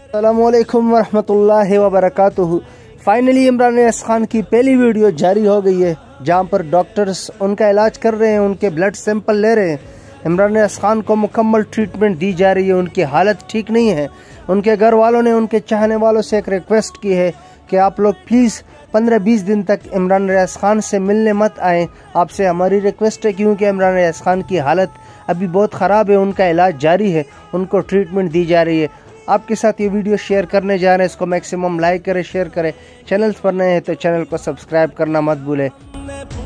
अस्सलामुअलैकुम वरहमतुल्लाहि वबरकातुहू। फाइनली इमरान रियाज खान की पहली वीडियो जारी हो गई है, जहां पर डॉक्टर्स उनका इलाज कर रहे हैं, उनके ब्लड सैंपल ले रहे हैं। इमरान रियाज खान को मुकम्मल ट्रीटमेंट दी जा रही है। उनकी हालत ठीक नहीं है। उनके घर वालों ने उनके चाहने वालों से एक रिक्वेस्ट की है कि आप लोग प्लीज़ 15-20 दिन तक इमरान रियाज खान से मिलने मत आएँ। आपसे हमारी रिक्वेस्ट है, क्योंकि इमरान रियाज खान की हालत अभी बहुत ख़राब है। उनका इलाज जारी है, उनको ट्रीटमेंट दी जा रही है। आपके साथ ये वीडियो शेयर करने जा रहे हैं, इसको मैक्सिमम लाइक करें, शेयर करें। चैनल पर नए हैं तो चैनल को सब्सक्राइब करना मत भूलें।